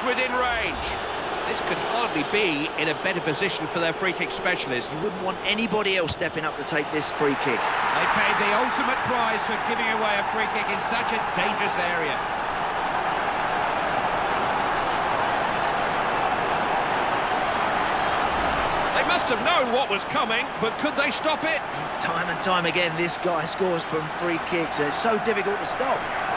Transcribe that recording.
just within range. This could hardly be in a better position for their free kick specialist. You wouldn't want anybody else stepping up to take this free kick. They paid the ultimate prize for giving away a free kick in such a dangerous area. They must have known what was coming, but could they stop it? Time and time again, this guy scores from free kicks. It's so difficult to stop.